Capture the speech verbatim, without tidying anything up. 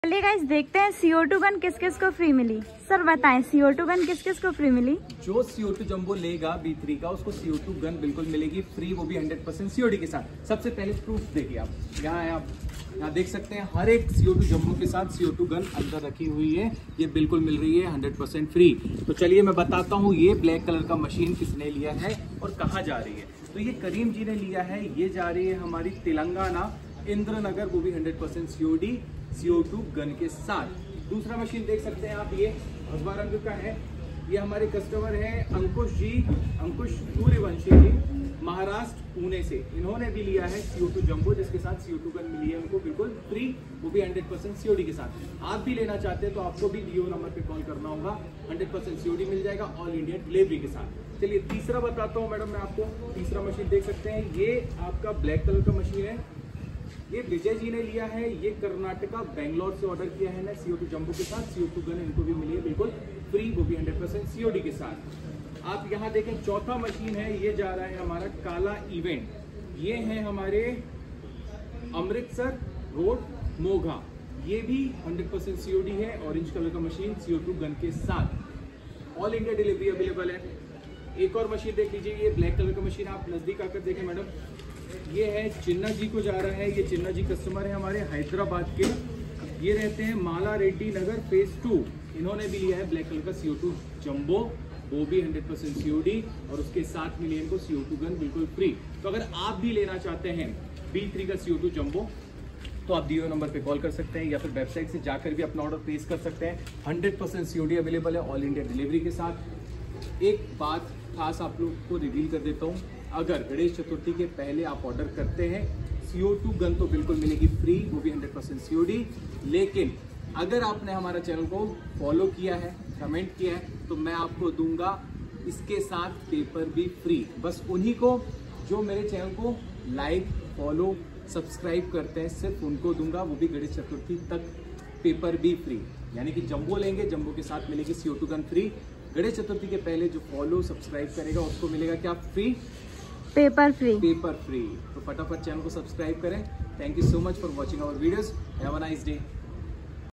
चलिए गाइस देखते हैं सी ओ टू गन किस किस को फ्री मिली। सर बताएं सी ओ टू गन किस किस को फ्री मिली। जो सी ओ टू जंबो लेगा बी थ्री का उसको सी ओ टू गन बिल्कुल मिलेगी फ्री, वो भी hundred percent C O D के साथ। सबसे पहले प्रूफ देखिए आप यहाँ है, आप यहाँ देख सकते हैं हर एक सी ओ टू जंबो के साथ सी ओ टू गन अंदर रखी हुई है, ये बिल्कुल मिल रही है हंड्रेड परसेंट फ्री। तो चलिए मैं बताता हूँ ये ब्लैक कलर का मशीन किसने लिया है और कहाँ जा रही है। तो ये करीम जी ने लिया है, ये जा रही है हमारी तेलंगाना इंद्र नगर, वो भी hundred percent C O D C O two gun के साथ। दूसरा मशीन देख सकते हैं आप, ये भगवा रंग का है, ये हमारे कस्टमर हैं अंकुश जी, अंकुश सूर्यवंशी जी, महाराष्ट्र पुणे से। इन्होंने भी लिया है सी ओ टू जंबो जिसके साथ सी ओ टू गन मिली है उनको बिल्कुल फ्री, वो भी hundred percent C O D के साथ। आप भी लेना चाहते हैं तो आपको भी दियो नंबर पे कॉल करना होगा, hundred percent C O D मिल जाएगा ऑल इंडिया डिलीवरी के साथ। चलिए तीसरा बताता हूँ मैडम मैं आपको। तीसरा मशीन देख सकते हैं, ये आपका ब्लैक कलर का मशीन है, ये विजय जी ने लिया है, ये कर्नाटका बेंगलोर से ऑर्डर किया है ना सी ओ टू जंबो के साथ। सी ओ टू गन इनको भी मिली है बिल्कुल फ्री, वो भी hundred percent C O D के साथ। आप यहाँ देखें चौथा मशीन है, ये जा रहा है हमारा काला इवेंट, ये है हमारे अमृतसर रोड मोगा, ये भी hundred percent C O D है, ऑरेंज कलर का machine C O two gun के साथ। ऑल इंडिया डिलीवरी अवेलेबल है। एक और मशीन देख लीजिए, ये ब्लैक कलर का मशीन, आप नजदीक आकर देखें मैडम, ये है चिन्ना जी को जा रहा है, ये चिन्ना जी कस्टमर है हमारे हैदराबाद के, ये रहते हैं माला रेड्डी नगर फेज टू। इन्होंने भी लिया है ब्लैक कलर का सी ओ टू जंबो, वो भी hundred percent C O D और उसके साथ मिली इनको सी ओ टू गन बिल्कुल फ्री। तो अगर आप भी लेना चाहते हैं बी थ्री का सी ओ टू जंबो तो आप दिए नंबर पे कॉल कर सकते हैं या फिर वेबसाइट से जाकर भी अपना ऑर्डर प्लेस कर सकते हैं। Hundred percent C O D available है ऑल इंडिया डिलीवरी के साथ। एक बात खास आप लोग को रिवील कर देता हूँ, अगर गणेश चतुर्थी के पहले आप ऑर्डर करते हैं सी ओ टू गन तो बिल्कुल मिलेगी फ्री, वो भी hundred percent C O D. लेकिन अगर आपने हमारा चैनल को फॉलो किया है, कमेंट किया है, तो मैं आपको दूंगा इसके साथ पेपर भी फ्री। बस उन्हीं को जो मेरे चैनल को लाइक फॉलो सब्सक्राइब करते हैं सिर्फ उनको दूंगा, वो भी गणेश चतुर्थी तक पेपर भी फ्री। यानी कि जंबो लेंगे, जंबो के साथ मिलेगी C O two gun free. Ganesh Chaturthi के पहले जो फॉलो सब्सक्राइब करेगा उसको मिलेगा क्या free? Paper free. Paper free. तो फटाफट चैनल को सब्सक्राइब करें। Thank you so much for watching our videos. Have a nice day.